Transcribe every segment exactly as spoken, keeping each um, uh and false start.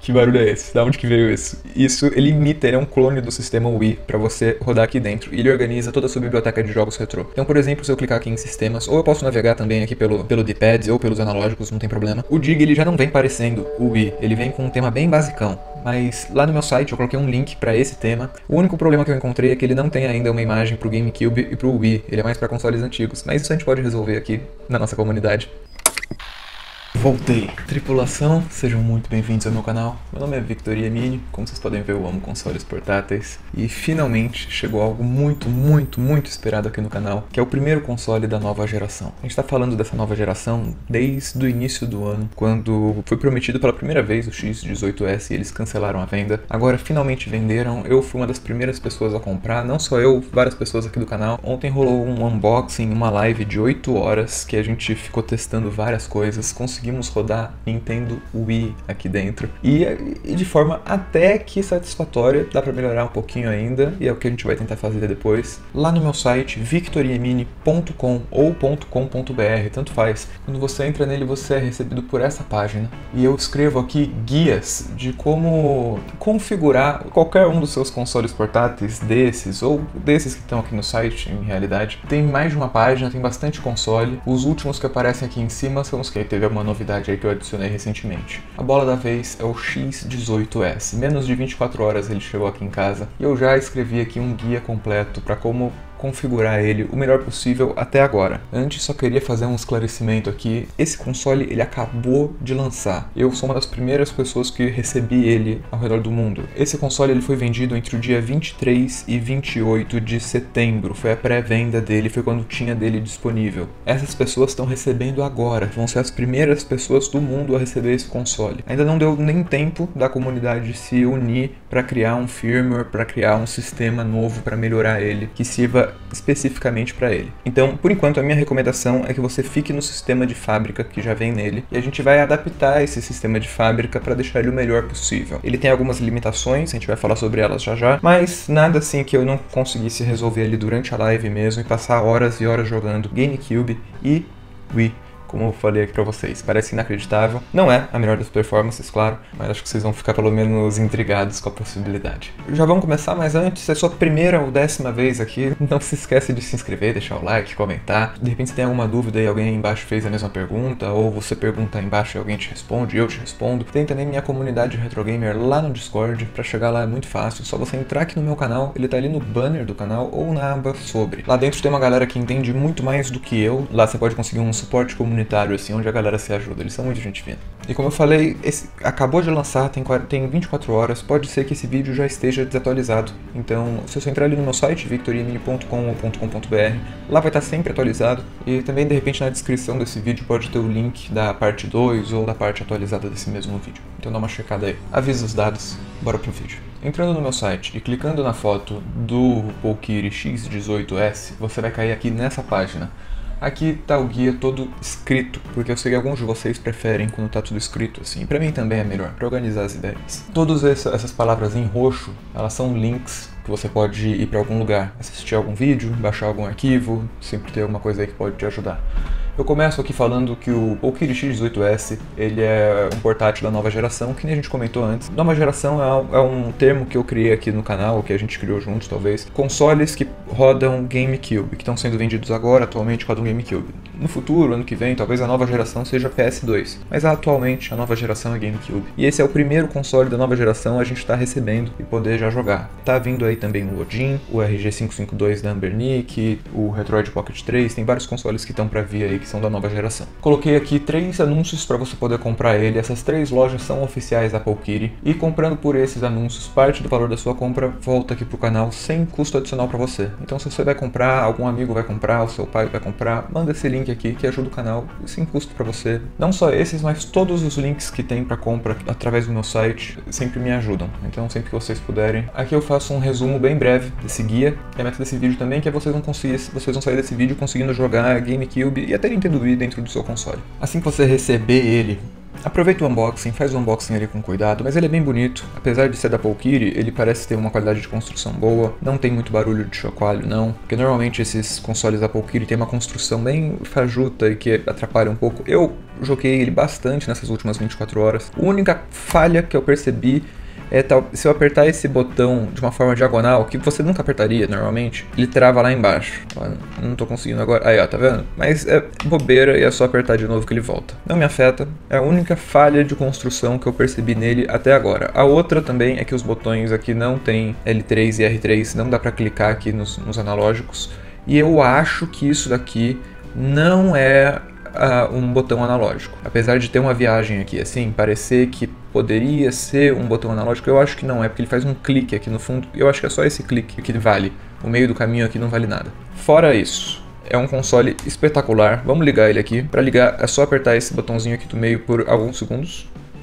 Que barulho é esse? Da onde que veio isso? Isso, ele imita, ele é um clone do sistema Wii pra você rodar aqui dentro. E ele organiza toda a sua biblioteca de jogos retrô. Então, por exemplo, se eu clicar aqui em sistemas, ou eu posso navegar também aqui pelo, pelo D-pad ou pelos analógicos, não tem problema. O Dig, ele já não vem parecendo o Wii, ele vem com um tema bem basicão. Mas lá no meu site eu coloquei um link pra esse tema. O único problema que eu encontrei é que ele não tem ainda uma imagem pro GameCube e pro Wii. Ele é mais pra consoles antigos, mas isso a gente pode resolver aqui na nossa comunidade. Voltei! Tripulação, sejam muito bem-vindos ao meu canal. Meu nome é Victor Yemini, como vocês podem ver eu amo consoles portáteis. E finalmente chegou algo muito, muito, muito esperado aqui no canal, que é o primeiro console da nova geração. A gente tá falando dessa nova geração desde o início do ano, quando foi prometido pela primeira vez o X dezoito S e eles cancelaram a venda. Agora finalmente venderam, eu fui uma das primeiras pessoas a comprar, não só eu, várias pessoas aqui do canal. Ontem rolou um unboxing, uma live de oito horas, que a gente ficou testando várias coisas, conseguimos rodar Nintendo Wii aqui dentro e, e de forma até que satisfatória. Dá pra melhorar um pouquinho ainda e é o que a gente vai tentar fazer depois. Lá no meu site victor yemini ponto com ou .com.br, tanto faz. Quando você entra nele você é recebido por essa página e eu escrevo aqui guias de como configurar qualquer um dos seus consoles portáteis, desses ou desses que estão aqui no site em realidade. Tem mais de uma página, tem bastante console. Os últimos que aparecem aqui em cima são os que teve uma novidade aí que eu adicionei recentemente. A bola da vez é o X dezoito S. Menos de vinte e quatro horas ele chegou aqui em casa e eu já escrevi aqui um guia completo para como configurar ele o melhor possível até agora. Antes só queria fazer um esclarecimento aqui. Esse console ele acabou de lançar. Eu sou uma das primeiras pessoas que recebi ele ao redor do mundo. Esse console ele foi vendido entre o dia vinte e três e vinte e oito de setembro. Foi a pré-venda dele, foi quando tinha dele disponível. Essas pessoas estão recebendo agora. Vão ser as primeiras pessoas do mundo a receber esse console. Ainda não deu nem tempo da comunidade se unir para criar um firmware, para criar um sistema novo para melhorar ele, que sirva especificamente para ele. Então, por enquanto, a minha recomendação é que você fique no sistema de fábrica que já vem nele e a gente vai adaptar esse sistema de fábrica para deixar ele o melhor possível. Ele tem algumas limitações, a gente vai falar sobre elas já já, mas nada assim que eu não conseguisse resolver ali durante a live mesmo e passar horas e horas jogando GameCube e Wii. Como eu falei aqui pra vocês, parece inacreditável. Não é a melhor das performances, claro, mas acho que vocês vão ficar pelo menos intrigados com a possibilidade. Já vamos começar, mas antes, se é sua primeira ou décima vez aqui, não se esquece de se inscrever, deixar o like, comentar. De repente, se tem alguma dúvida e alguém aí embaixo fez a mesma pergunta, ou você pergunta aí embaixo e alguém te responde, eu te respondo. Tem também minha comunidade Retrogamer lá no Discord, pra chegar lá é muito fácil, só você entrar aqui no meu canal, ele tá ali no banner do canal ou na aba sobre. Lá dentro tem uma galera que entende muito mais do que eu, lá você pode conseguir um suporte comunitário assim, onde a galera se ajuda, eles são muito gente fina. E como eu falei, esse acabou de lançar, tem, tem vinte e quatro horas, pode ser que esse vídeo já esteja desatualizado. Então, se você entrar ali no meu site, victor yemini ponto com ou .com.br, lá vai estar sempre atualizado. E também, de repente, na descrição desse vídeo pode ter o link da parte dois ou da parte atualizada desse mesmo vídeo. Então dá uma checada aí. Avisa os dados, bora pro vídeo. Entrando no meu site e clicando na foto do Valkyrie X dezoito S, você vai cair aqui nessa página. Aqui tá o guia todo escrito, porque eu sei que alguns de vocês preferem quando tá tudo escrito assim. Pra mim também é melhor, pra organizar as ideias. Todas essas palavras em roxo, elas são links que você pode ir pra algum lugar, assistir algum vídeo, baixar algum arquivo, sempre ter alguma coisa aí que pode te ajudar. Eu começo aqui falando que o Valkyrie X dezoito S, ele é um portátil da nova geração, que nem a gente comentou antes. Nova geração é, é um termo que eu criei aqui no canal, que a gente criou juntos talvez. Consoles que rodam GameCube, que estão sendo vendidos agora, atualmente rodam GameCube. No futuro, ano que vem, talvez a nova geração seja P S dois, mas atualmente a nova geração é GameCube. E esse é o primeiro console da nova geração a gente está recebendo e poder já jogar. Tá vindo aí também o Odin, o R G quinhentos e cinquenta e dois da Anbernic, o Retroid Pocket três, tem vários consoles que estão para vir aí que são da nova geração. Coloquei aqui três anúncios para você poder comprar ele. Essas três lojas são oficiais da Valkyrie e comprando por esses anúncios, parte do valor da sua compra volta aqui pro canal sem custo adicional para você. Então se você vai comprar, algum amigo vai comprar, o seu pai vai comprar, manda esse link aqui que ajuda o canal sem custo para você. Não só esses, mas todos os links que tem para compra através do meu site sempre me ajudam. Então sempre que vocês puderem. Aqui eu faço um resumo bem breve desse guia. E a meta desse vídeo também é que vocês vão conseguir, vocês vão sair desse vídeo conseguindo jogar GameCube e até Nintendo Wii dentro do seu console. Assim que você receber ele Aproveita o unboxing, faz o unboxing ali com cuidado, mas ele é bem bonito. Apesar de ser da Polkiri, ele parece ter uma qualidade de construção boa, não tem muito barulho de chocalho não, porque normalmente esses consoles da Polkiri tem uma construção bem fajuta e que atrapalha um pouco. Eu joguei ele bastante nessas últimas vinte e quatro horas. A única falha que eu percebi é tal, se eu apertar esse botão de uma forma diagonal, que você nunca apertaria normalmente, ele trava lá embaixo. Ó, não tô conseguindo agora. Aí ó, tá vendo? Mas é bobeira e é só apertar de novo que ele volta. Não me afeta, é a única falha de construção que eu percebi nele até agora. A outra também é que os botões aqui não tem L três e R três, não dá pra clicar aqui nos, nos analógicos. E eu acho que isso daqui não é Uh, um botão analógico. Apesar de ter uma viagem aqui assim, parecer que poderia ser um botão analógico, eu acho que não é, porque ele faz um clique aqui no fundo, e eu acho que é só esse clique que vale. O meio do caminho aqui não vale nada. Fora isso, é um console espetacular. Vamos ligar ele aqui. Para ligar é só apertar esse botãozinho aqui do meio por alguns segundos.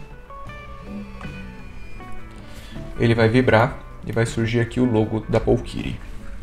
Ele vai vibrar e vai surgir aqui o logo da Polkiri.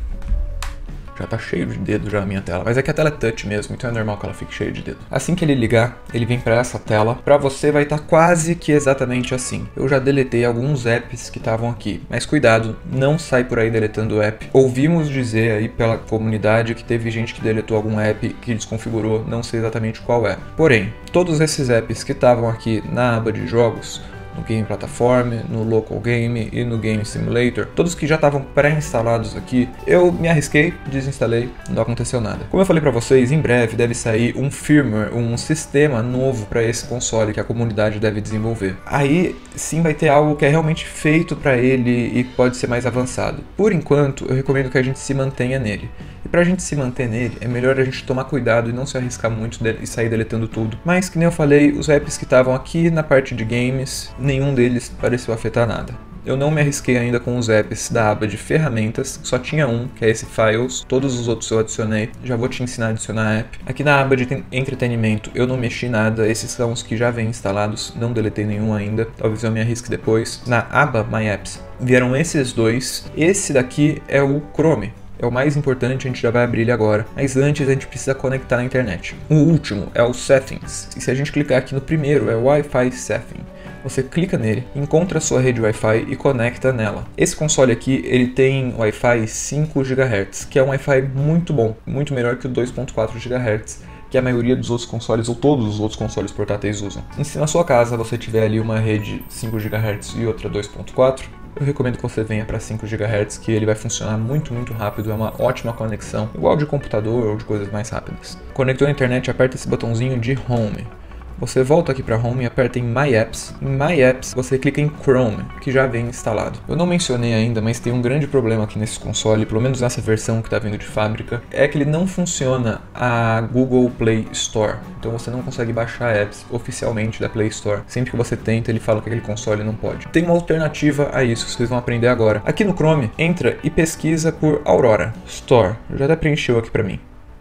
Já tá cheio de dedo já a minha tela, mas é que a tela é touch mesmo, então é normal que ela fique cheia de dedo. Assim que ele ligar, ele vem pra essa tela. Pra você vai estar tá quase que exatamente assim. Eu já deletei alguns apps que estavam aqui, mas cuidado, não sai por aí deletando o app. Ouvimos dizer aí pela comunidade que teve gente que deletou algum app que desconfigurou, não sei exatamente qual é. Porém, todos esses apps que estavam aqui na aba de jogos, no Game Platform, no Local Game e no Game Simulator, todos que já estavam pré-instalados aqui, eu me arrisquei, desinstalei, não aconteceu nada. Como eu falei pra vocês, em breve deve sair um firmware, um sistema novo para esse console que a comunidade deve desenvolver. Aí sim vai ter algo que é realmente feito para ele e pode ser mais avançado. Por enquanto, eu recomendo que a gente se mantenha nele. E pra gente se manter nele, é melhor a gente tomar cuidado e não se arriscar muito e sair deletando tudo. Mas, que nem eu falei, os apps que estavam aqui na parte de games, nenhum deles pareceu afetar nada. Eu não me arrisquei ainda com os apps da aba de ferramentas, só tinha um, que é esse Files, todos os outros eu adicionei, já vou te ensinar a adicionar app. Aqui na aba de entretenimento eu não mexi nada, esses são os que já vêm instalados, não deletei nenhum ainda, talvez eu me arrisque depois. Na aba My Apps vieram esses dois, esse daqui é o Chrome. É o mais importante, a gente já vai abrir ele agora. Mas antes a gente precisa conectar na internet. O último é o Settings. E se a gente clicar aqui no primeiro, é o Wi-Fi Setting. Você clica nele, encontra a sua rede Wi-Fi e conecta nela. Esse console aqui, ele tem Wi-Fi cinco gigahertz, que é um Wi-Fi muito bom, muito melhor que o dois ponto quatro gigahertz, que a maioria dos outros consoles, ou todos os outros consoles portáteis usam. E se na sua casa você tiver ali uma rede cinco gigahertz e outra dois ponto quatro, eu recomendo que você venha para cinco gigahertz, que ele vai funcionar muito, muito rápido, é uma ótima conexão, igual de computador ou de coisas mais rápidas. Conectou a internet, aperta esse botãozinho de Home. Você volta aqui para Home e aperta em My Apps. Em My Apps você clica em Chrome, que já vem instalado. Eu não mencionei ainda, mas tem um grande problema aqui nesse console, pelo menos nessa versão que está vindo de fábrica, é que ele não funciona a Google Play Store. Então você não consegue baixar apps oficialmente da Play Store. Sempre que você tenta, ele fala que aquele console não pode. Tem uma alternativa a isso, vocês vão aprender agora. Aqui no Chrome, entra e pesquisa por Aurora Store. Já até preencheu aqui para mim.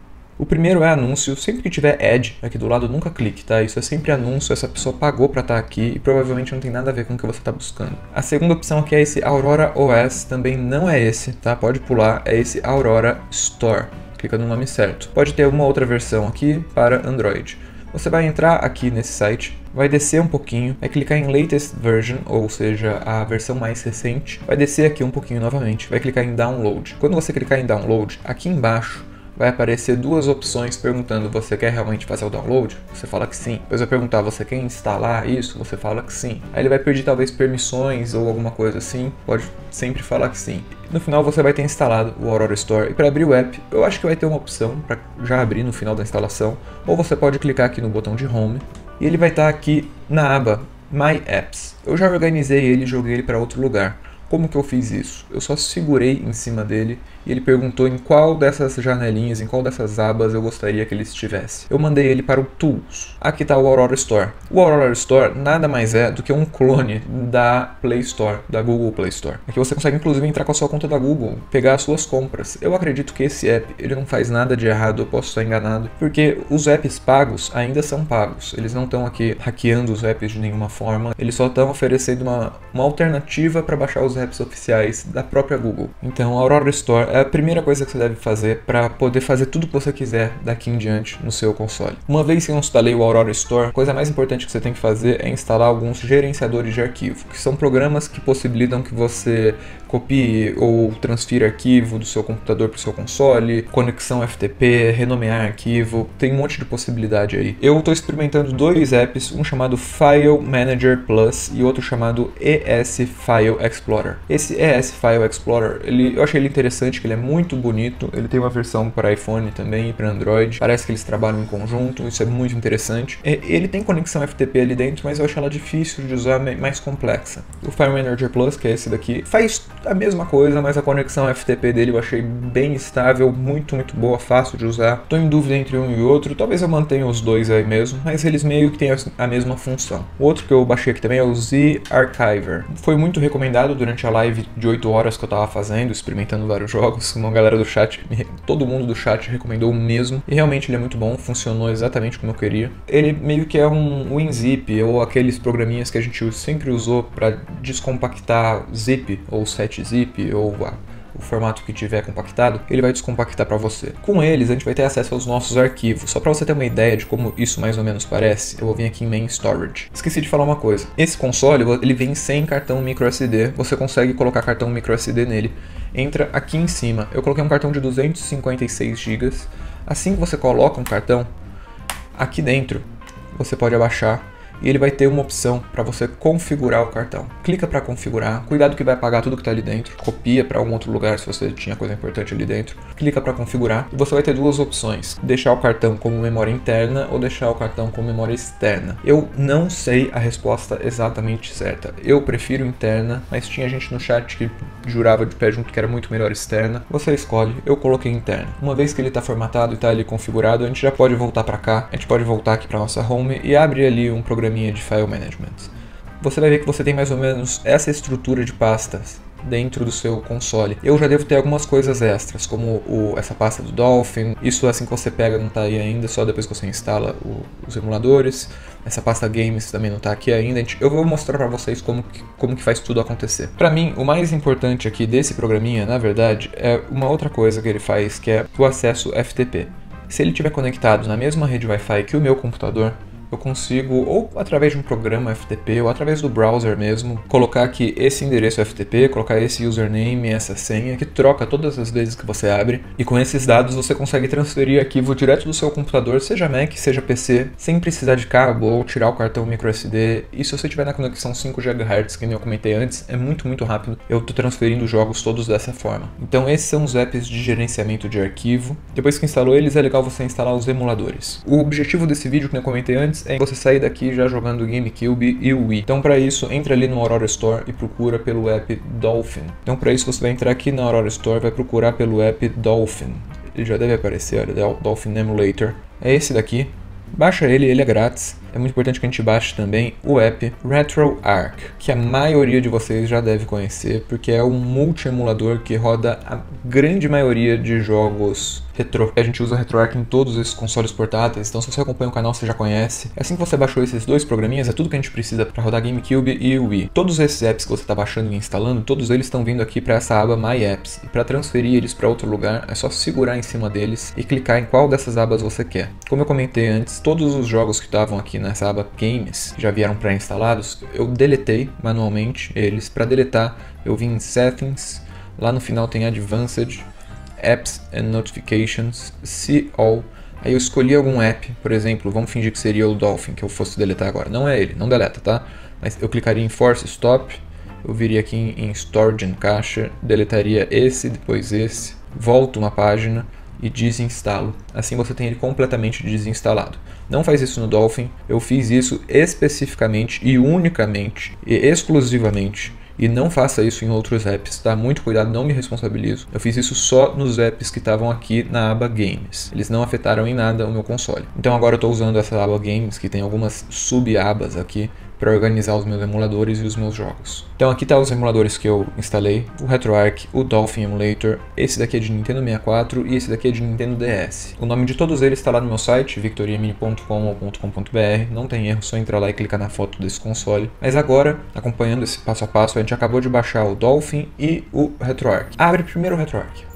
O primeiro é anúncio, sempre que tiver ad aqui do lado, nunca clique, tá? Isso é sempre anúncio, essa pessoa pagou pra estar aqui e provavelmente não tem nada a ver com o que você tá buscando. A segunda opção aqui é esse Aurora O S, também não é esse, tá? Pode pular, é esse Aurora Store. Clica no nome certo. Pode ter uma outra versão aqui para Android. Você vai entrar aqui nesse site, vai descer um pouquinho, vai clicar em Latest Version, ou seja, a versão mais recente, vai descer aqui um pouquinho novamente, vai clicar em Download. Quando você clicar em Download, aqui embaixo, vai aparecer duas opções perguntando: você quer realmente fazer o download? Você fala que sim. Depois vai perguntar: você quer instalar isso? Você fala que sim. Aí ele vai pedir talvez permissões ou alguma coisa assim, pode sempre falar que sim. No final você vai ter instalado o Aurora Store, e para abrir o app, eu acho que vai ter uma opção para já abrir no final da instalação, ou você pode clicar aqui no botão de Home, e ele vai estar aqui na aba My Apps. Eu já organizei ele e joguei ele para outro lugar. Como que eu fiz isso? Eu só segurei em cima dele e ele perguntou em qual dessas janelinhas, em qual dessas abas eu gostaria que ele estivesse. Eu mandei ele para o Tools. Aqui está o Aurora Store. O Aurora Store nada mais é do que um clone da Play Store, da Google Play Store. Aqui você consegue inclusive entrar com a sua conta da Google, pegar as suas compras. Eu acredito que esse app ele não faz nada de errado, eu posso estar enganado, porque os apps pagos ainda são pagos. Eles não estão aqui hackeando os apps de nenhuma forma, eles só estão oferecendo uma, uma alternativa para baixar os apps oficiais da própria Google. Então a Aurora Store é a primeira coisa que você deve fazer para poder fazer tudo que você quiser daqui em diante no seu console. Uma vez que eu instalei o Aurora Store, a coisa mais importante que você tem que fazer é instalar alguns gerenciadores de arquivo, que são programas que possibilitam que você copie ou transfira arquivo do seu computador para o seu console, conexão F T P, renomear arquivo, tem um monte de possibilidade aí. Eu estou experimentando dois apps, um chamado File Manager Plus e outro chamado E S File Explorer. Esse E S File Explorer, ele, eu achei ele interessante, que ele é muito bonito, ele tem uma versão para iPhone também e para Android, parece que eles trabalham em conjunto, isso é muito interessante. Ele tem conexão F T P ali dentro, mas eu acho ela difícil de usar, mais complexa. O File Manager Plus, que é esse daqui, faz a mesma coisa, mas a conexão F T P dele eu achei bem estável, muito, muito boa, fácil de usar. Tô em dúvida entre um e outro, talvez eu mantenha os dois aí mesmo, mas eles meio que têm a mesma função. O outro que eu baixei aqui também é o Z Archiver. Foi muito recomendado durante a live de oito horas que eu tava fazendo, experimentando vários jogos. Uma galera do chat, todo mundo do chat recomendou o mesmo, e realmente ele é muito bom, funcionou exatamente como eu queria. Ele meio que é um WinZip, ou aqueles programinhas que a gente sempre usou para descompactar zip, ou sete zip, ou ah, o formato que tiver compactado, ele vai descompactar para você. Com eles, a gente vai ter acesso aos nossos arquivos. Só para você ter uma ideia de como isso mais ou menos parece, eu vou vir aqui em Main Storage. Esqueci de falar uma coisa. Esse console, ele vem sem cartão micro S D. Você consegue colocar cartão micro S D nele. Entra aqui em cima. Eu coloquei um cartão de duzentos e cinquenta e seis gigas. Assim que você coloca um cartão, aqui dentro, você pode abaixar e ele vai ter uma opção para você configurar o cartão. Clica para configurar, cuidado que vai apagar tudo que está ali dentro, copia para um outro lugar se você tinha coisa importante ali dentro, clica para configurar e você vai ter duas opções, deixar o cartão como memória interna ou deixar o cartão como memória externa. Eu não sei a resposta exatamente certa, eu prefiro interna, mas tinha gente no chat que jurava de pé junto que era muito melhor externa. Você escolhe, eu coloquei interna. Uma vez que ele está formatado e está ali configurado, a gente já pode voltar para cá, a gente pode voltar aqui para nossa home e abrir ali um programa de file management. Você vai ver que você tem mais ou menos essa estrutura de pastas dentro do seu console. Eu já devo ter algumas coisas extras, como o, essa pasta do Dolphin, isso assim que você pega não está aí ainda, só depois que você instala o, os emuladores. Essa pasta Games também não está aqui ainda. Eu vou mostrar para vocês como que, como que faz tudo acontecer. Para mim, o mais importante aqui desse programinha, na verdade, é uma outra coisa que ele faz, que é o acesso F T P. Se ele estiver conectado na mesma rede Wi-Fi que o meu computador, eu consigo, ou através de um programa F T P, ou através do browser mesmo, colocar aqui esse endereço F T P, colocar esse username, essa senha, que troca todas as vezes que você abre, e com esses dados você consegue transferir arquivo direto do seu computador, seja Mac, seja P C, sem precisar de cabo ou tirar o cartão micro S D. E se você tiver na conexão cinco gigahertz, que nem eu comentei antes, é muito, muito rápido. Eu estou transferindo jogos todos dessa forma. Então esses são os apps de gerenciamento de arquivo. Depois que instalou eles, é legal você instalar os emuladores. O objetivo desse vídeo, que eu comentei antes, é você sair daqui já jogando GameCube e o Wii. Então para isso, entra ali no Aurora Store e procura pelo app Dolphin. Então para isso você vai entrar aqui na Aurora Store e vai procurar pelo app Dolphin. Ele já deve aparecer, olha, Dolphin Emulator. É esse daqui. Baixa ele, ele é grátis. É muito importante que a gente baixe também o app RetroArch, que a maioria de vocês já deve conhecer, porque é um multi-emulador que roda a grande maioria de jogos retro. A gente usa RetroArch em todos esses consoles portáteis, então se você acompanha o canal você já conhece. Assim que você baixou esses dois programinhas, é tudo que a gente precisa para rodar GameCube e Wii. Todos esses apps que você está baixando e instalando, todos eles estão vindo aqui para essa aba My Apps. E para transferir eles para outro lugar, é só segurar em cima deles e clicar em qual dessas abas você quer. Como eu comentei antes, todos os jogos que estavam aqui nessa aba Games, já vieram pré-instalados, eu deletei manualmente eles. Para deletar, eu vim em Settings, lá no final tem Advanced, Apps and Notifications, See All. Aí eu escolhi algum app, por exemplo, vamos fingir que seria o Dolphin, que eu fosse deletar agora. Não é ele, não deleta, tá? Mas eu clicaria em Force Stop, eu viria aqui em, em Storage and Cache, deletaria esse, depois esse, volto uma página e desinstalo. Assim você tem ele completamente desinstalado. Não faz isso no Dolphin, eu fiz isso especificamente e unicamente e exclusivamente. E não faça isso em outros apps, tá? Muito cuidado, não me responsabilizo. Eu fiz isso só nos apps que estavam aqui na aba Games. Eles não afetaram em nada o meu console. Então agora eu estou usando essa aba Games, que tem algumas sub-abas aqui, para organizar os meus emuladores e os meus jogos. Então aqui tá os emuladores que eu instalei, o RetroArch, o Dolphin Emulator, esse daqui é de Nintendo sessenta e quatro e esse daqui é de Nintendo D S. O nome de todos eles está lá no meu site, victoriamini ponto com ou .com.br, não tem erro, só entrar lá e clicar na foto desse console. Mas agora, acompanhando esse passo a passo, a gente acabou de baixar o Dolphin e o RetroArch. Abre primeiro o RetroArch.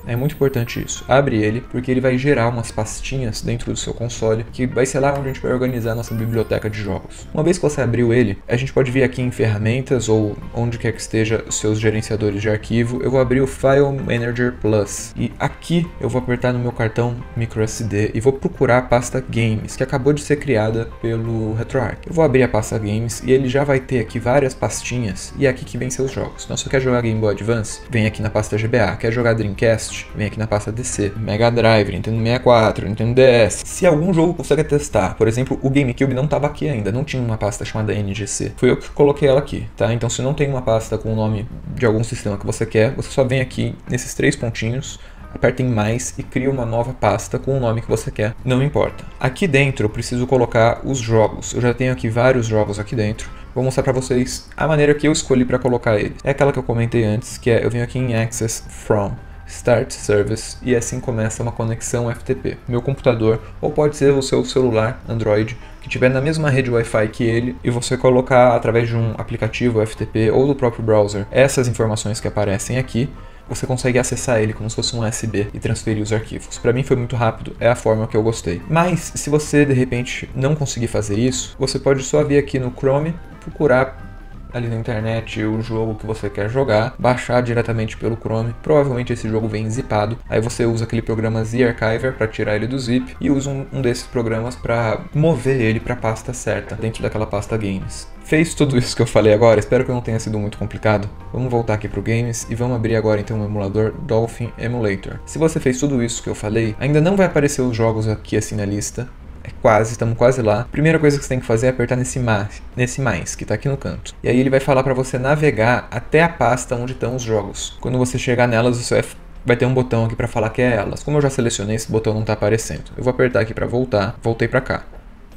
É muito importante isso. Abre ele, porque ele vai gerar umas pastinhas dentro do seu console, que vai ser lá onde a gente vai organizar a nossa biblioteca de jogos. Uma vez que você abriu ele, a gente pode vir aqui em ferramentas ou onde quer que esteja os seus gerenciadores de arquivo. Eu vou abrir o File Manager Plus e aqui eu vou apertar no meu cartão microSD e vou procurar a pasta Games, que acabou de ser criada pelo RetroArch. Eu vou abrir a pasta Games e ele já vai ter aqui várias pastinhas e é aqui que vem seus jogos. Então, se você quer jogar Game Boy Advance, vem aqui na pasta G B A. Quer jogar Dreamcast, vem aqui na pasta D C. Mega Drive, Nintendo sessenta e quatro, Nintendo D S. Se algum jogo que você quer testar, por exemplo, o GameCube não estava aqui ainda, não tinha uma pasta chamada N G C. Foi eu que coloquei ela aqui, tá? Então, se não tem uma pasta com o nome de algum sistema que você quer, você só vem aqui nesses três pontinhos, aperta em mais e cria uma nova pasta com o nome que você quer, não importa. Aqui dentro eu preciso colocar os jogos, eu já tenho aqui vários jogos aqui dentro, vou mostrar para vocês a maneira que eu escolhi para colocar eles. É aquela que eu comentei antes, que é eu venho aqui em Access From, Start Service e assim começa uma conexão F T P. Meu computador, ou pode ser o seu celular Android, que estiver na mesma rede Wi-Fi que ele, e você colocar através de um aplicativo F T P ou do próprio browser essas informações que aparecem aqui, você consegue acessar ele como se fosse um U S B e transferir os arquivos. Para mim foi muito rápido, é a forma que eu gostei. Mas se você de repente não conseguir fazer isso, você pode só vir aqui no Chrome, procurar ali na internet o jogo que você quer jogar, baixar diretamente pelo Chrome. Provavelmente esse jogo vem zipado, aí você usa aquele programa Z-Archiver para tirar ele do zip e usa um, um desses programas para mover ele para a pasta certa, dentro daquela pasta Games. Fez tudo isso que eu falei agora, espero que não tenha sido muito complicado. Vamos voltar aqui para o Games e vamos abrir agora então o emulador Dolphin Emulator. Se você fez tudo isso que eu falei, ainda não vai aparecer os jogos aqui assim na lista. É quase, estamos quase lá. Primeira coisa que você tem que fazer é apertar nesse mais, nesse mais que está aqui no canto. E aí ele vai falar para você navegar até a pasta onde estão os jogos. Quando você chegar nelas, você vai ter um botão aqui para falar que é elas. Como eu já selecionei, esse botão não está aparecendo. Eu vou apertar aqui para voltar. Voltei para cá.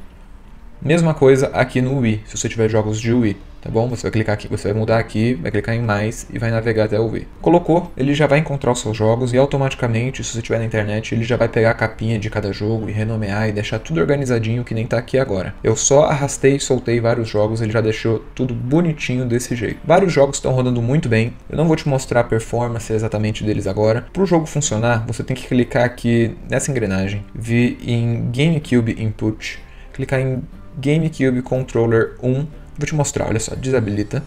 Mesma coisa aqui no Wii, se você tiver jogos de Wii, tá bom? Você vai clicar aqui, você vai mudar aqui, vai clicar em mais e vai navegar até o Wii. Colocou, ele já vai encontrar os seus jogos e automaticamente, se você tiver na internet, ele já vai pegar a capinha de cada jogo e renomear e deixar tudo organizadinho que nem tá aqui agora. Eu só arrastei e soltei vários jogos, ele já deixou tudo bonitinho desse jeito. Vários jogos estão rodando muito bem, eu não vou te mostrar a performance exatamente deles agora. Para o jogo funcionar, você tem que clicar aqui nessa engrenagem, vir em GameCube Input, clicar em GameCube Controller um, vou te mostrar, olha só, desabilita,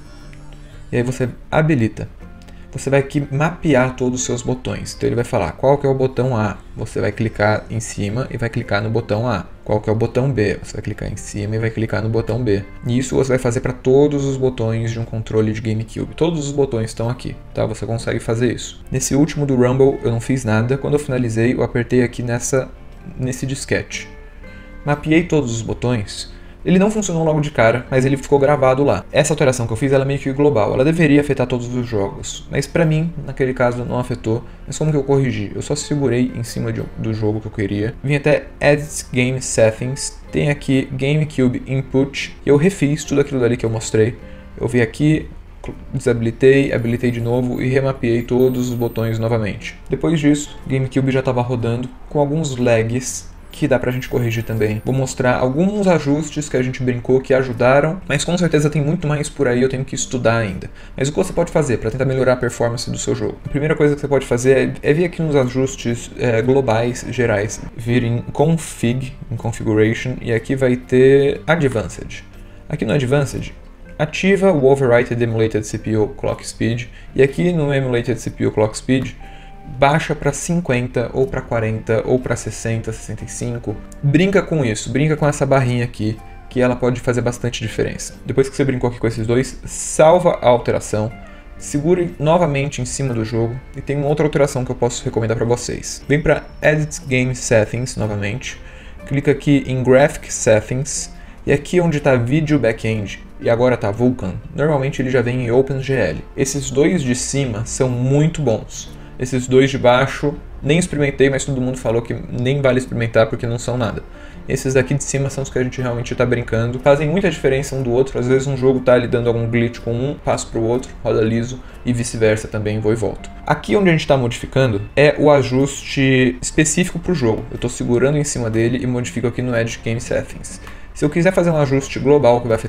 e aí você habilita. Você vai aqui mapear todos os seus botões, então ele vai falar qual que é o botão A, você vai clicar em cima e vai clicar no botão A. Qual que é o botão B, você vai clicar em cima e vai clicar no botão B. E isso você vai fazer para todos os botões de um controle de GameCube, todos os botões estão aqui, tá? Você consegue fazer isso. Nesse último do Rumble eu não fiz nada, quando eu finalizei eu apertei aqui nessa, nesse disquete. Mapeei todos os botões. Ele não funcionou logo de cara, mas ele ficou gravado lá. Essa alteração que eu fiz ela é meio que global, ela deveria afetar todos os jogos, mas pra mim, naquele caso, não afetou. Mas como que eu corrigi? Eu só segurei em cima de, do jogo que eu queria, vim até Edit Game Settings, tem aqui GameCube Input, e eu refiz tudo aquilo dali que eu mostrei. Eu vim aqui, desabilitei, habilitei de novo e remapeei todos os botões novamente. Depois disso, o GameCube já estava rodando com alguns lags, que dá pra gente corrigir também. Vou mostrar alguns ajustes que a gente brincou que ajudaram, mas com certeza tem muito mais por aí, eu tenho que estudar ainda. Mas o que você pode fazer para tentar melhorar a performance do seu jogo? A primeira coisa que você pode fazer é, é vir aqui nos ajustes é, globais, gerais, vir em Config, em Configuration, e aqui vai ter Advanced. Aqui no Advanced, ativa o Overwrite Emulated C P U Clock Speed, e aqui no Emulated C P U Clock Speed, baixa para cinquenta, ou para quarenta, ou para sessenta, sessenta e cinco. Brinca com isso, brinca com essa barrinha aqui, que ela pode fazer bastante diferença. Depois que você brincou aqui com esses dois, salva a alteração, segure novamente em cima do jogo, e tem uma outra alteração que eu posso recomendar para vocês. Vem para Edit Game Settings novamente, clica aqui em Graphic Settings, e aqui onde está Video Backend, e agora está Vulkan, normalmente ele já vem em OpenGL. Esses dois de cima são muito bons. Esses dois de baixo, nem experimentei, mas todo mundo falou que nem vale experimentar porque não são nada. Esses daqui de cima são os que a gente realmente está brincando. Fazem muita diferença um do outro, às vezes um jogo está ali dando algum glitch com um, passo para o outro, roda liso, e vice-versa também, vou e volto. Aqui onde a gente está modificando é o ajuste específico para o jogo. Eu estou segurando em cima dele e modifico aqui no Edit Game Settings. Se eu quiser fazer um ajuste global que vai afetar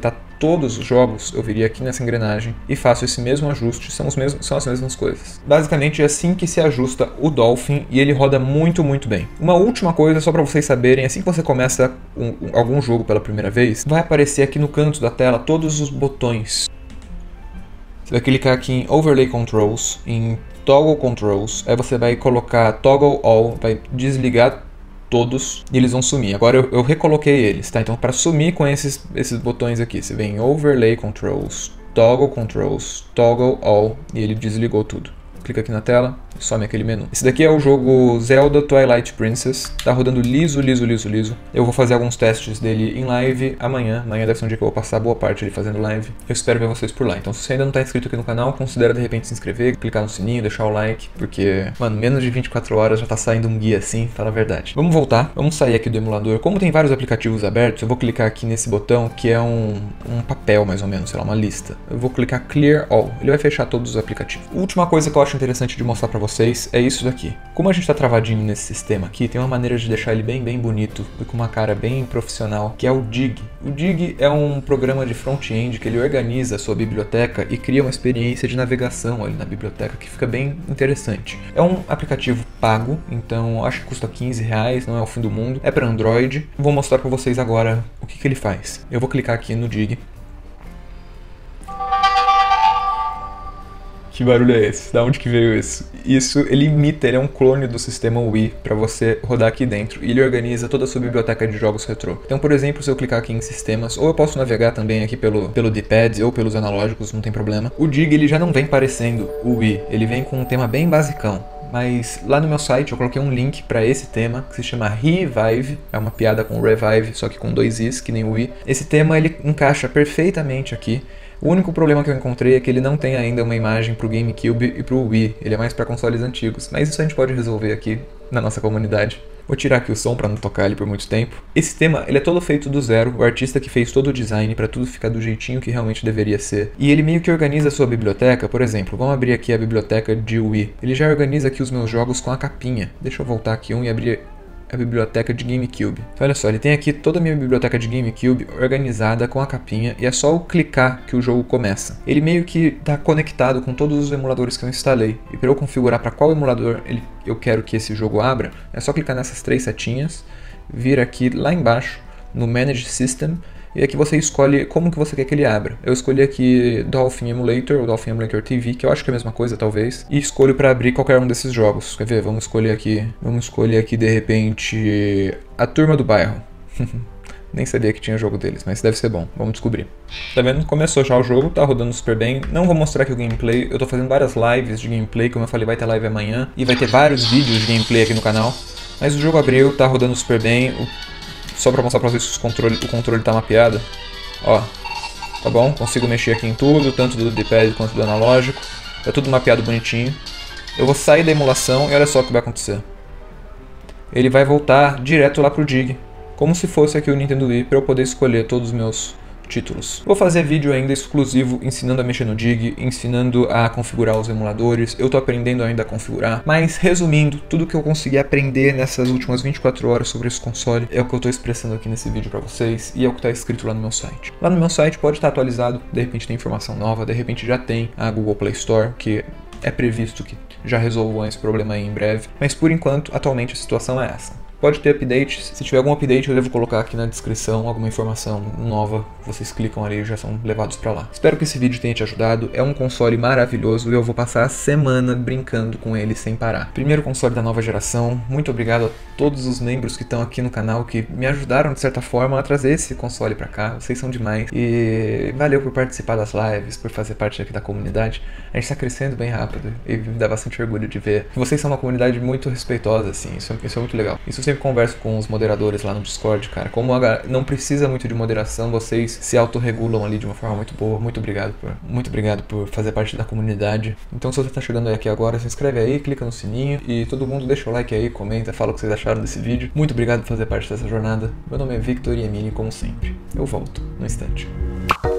todos os jogos, eu viria aqui nessa engrenagem e faço esse mesmo ajuste, são, os mesmos, são as mesmas coisas. Basicamente é assim que se ajusta o Dolphin e ele roda muito, muito bem. Uma última coisa, só para vocês saberem, assim que você começa um, um, algum jogo pela primeira vez, vai aparecer aqui no canto da tela todos os botões. Você vai clicar aqui em Overlay Controls, em Toggle Controls, aí você vai colocar Toggle All, vai desligar todos e eles vão sumir. Agora eu, eu recoloquei eles, tá? Então para sumir com esses, esses botões aqui, você vem em Overlay Controls, Toggle Controls, Toggle All e ele desligou tudo. Clica aqui na tela e some aquele menu. Esse daqui é o jogo Zelda Twilight Princess. Tá rodando liso, liso, liso, liso. Eu vou fazer alguns testes dele em live amanhã. Amanhã deve ser um dia que eu vou passar boa parte dele fazendo live. Eu espero ver vocês por lá. Então se você ainda não tá inscrito aqui no canal, considera de repente se inscrever, clicar no sininho, deixar o like. Porque, mano, menos de vinte e quatro horas já tá saindo um guia assim, fala a verdade. Vamos voltar. Vamos sair aqui do emulador. Como tem vários aplicativos abertos, eu vou clicar aqui nesse botão que é um, um papel mais ou menos, sei lá, uma lista. Eu vou clicar Clear All. Ele vai fechar todos os aplicativos. A última coisa que eu acho interessante de mostrar pra vocês é isso daqui. Como a gente tá travadinho nesse sistema aqui, tem uma maneira de deixar ele bem, bem bonito e com uma cara bem profissional, que é o Dig. O Dig é um programa de front-end que ele organiza a sua biblioteca e cria uma experiência de navegação ali na biblioteca que fica bem interessante. É um aplicativo pago, então acho que custa quinze reais, não é o fim do mundo. É para Android. Vou mostrar pra vocês agora o que, que ele faz. Eu vou clicar aqui no Dig. Que barulho é esse? Da onde que veio isso? Isso, ele imita, ele é um clone do sistema Wii para você rodar aqui dentro. E ele organiza toda a sua biblioteca de jogos retrô. Então, por exemplo, se eu clicar aqui em sistemas, ou eu posso navegar também aqui pelo, pelo D-pad ou pelos analógicos, não tem problema. O Dig, ele já não vem parecendo o Wii, ele vem com um tema bem basicão. Mas lá no meu site eu coloquei um link para esse tema, que se chama Revive, é uma piada com Revive, só que com dois Is, que nem o Wii. Esse tema, ele encaixa perfeitamente aqui. O único problema que eu encontrei é que ele não tem ainda uma imagem para o GameCube e para o Wii, ele é mais para consoles antigos, mas isso a gente pode resolver aqui na nossa comunidade. Vou tirar aqui o som para não tocar ele por muito tempo. Esse tema, ele é todo feito do zero, o artista que fez todo o design para tudo ficar do jeitinho que realmente deveria ser. E ele meio que organiza a sua biblioteca, por exemplo, vamos abrir aqui a biblioteca de Wii. Ele já organiza aqui os meus jogos com a capinha. Deixa eu voltar aqui um e abrir a biblioteca de GameCube. Então olha só, ele tem aqui toda a minha biblioteca de GameCube organizada com a capinha e é só eu clicar que o jogo começa. Ele meio que está conectado com todos os emuladores que eu instalei. E para eu configurar para qual emulador ele, eu quero que esse jogo abra, é só clicar nessas três setinhas, vir aqui lá embaixo no Manage System e aqui você escolhe como que você quer que ele abra. Eu escolhi aqui Dolphin Emulator, ou Dolphin Emulator T V, que eu acho que é a mesma coisa, talvez. E escolho para abrir qualquer um desses jogos. Quer ver? Vamos escolher aqui, vamos escolher aqui de repente A Turma do Bairro. Nem sabia que tinha jogo deles, mas deve ser bom. Vamos descobrir. Tá vendo? Começou já o jogo, tá rodando super bem. Não vou mostrar aqui o gameplay. Eu tô fazendo várias lives de gameplay, como eu falei, vai ter live amanhã. E vai ter vários vídeos de gameplay aqui no canal. Mas o jogo abriu, tá rodando super bem. O Só pra mostrar pra vocês se o controle, o controle tá mapeado. Ó, tá bom? Consigo mexer aqui em tudo, tanto do D-pad quanto do analógico. Tá tudo mapeado bonitinho. Eu vou sair da emulação e olha só o que vai acontecer. Ele vai voltar direto lá pro Dig, como se fosse aqui o Nintendo Wii, pra eu poder escolher todos os meus títulos. Vou fazer vídeo ainda exclusivo ensinando a mexer no Dig, ensinando a configurar os emuladores. Eu tô aprendendo ainda a configurar, mas resumindo, tudo que eu consegui aprender nessas últimas vinte e quatro horas sobre esse console é o que eu tô expressando aqui nesse vídeo pra vocês e é o que tá escrito lá no meu site. Lá no meu site pode estar atualizado, de repente tem informação nova, de repente já tem a Google Play Store, que é previsto que já resolvam esse problema aí em breve, mas por enquanto, atualmente a situação é essa. Pode ter updates, se tiver algum update eu devo colocar aqui na descrição alguma informação nova, vocês clicam ali e já são levados pra lá. Espero que esse vídeo tenha te ajudado, é um console maravilhoso e eu vou passar a semana brincando com ele sem parar. Primeiro console da nova geração, muito obrigado a todos os membros que estão aqui no canal que me ajudaram de certa forma a trazer esse console pra cá, vocês são demais. E valeu por participar das lives, por fazer parte aqui da comunidade, a gente tá crescendo bem rápido e me dá bastante orgulho de ver. Vocês são uma comunidade muito respeitosa, assim, isso, isso é muito legal. Isso sempre converso com os moderadores lá no Discord, cara. Como a, não precisa muito de moderação, vocês se autorregulam ali de uma forma muito boa. Muito obrigado por, muito obrigado por fazer parte da comunidade. Então se você tá chegando aqui agora, se inscreve aí, clica no sininho e todo mundo deixa o like aí, comenta, fala o que vocês acharam desse vídeo. Muito obrigado por fazer parte dessa jornada. Meu nome é Victor Iemini, como sempre. Eu volto no instante.